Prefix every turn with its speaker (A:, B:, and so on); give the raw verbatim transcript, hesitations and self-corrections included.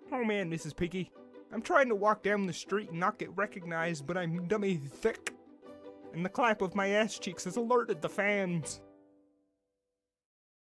A: Oh man, Missus Piggy. I'm trying to walk down the street and not get recognized, but I'm dummy thick. And the clap of my ass cheeks has alerted the fans.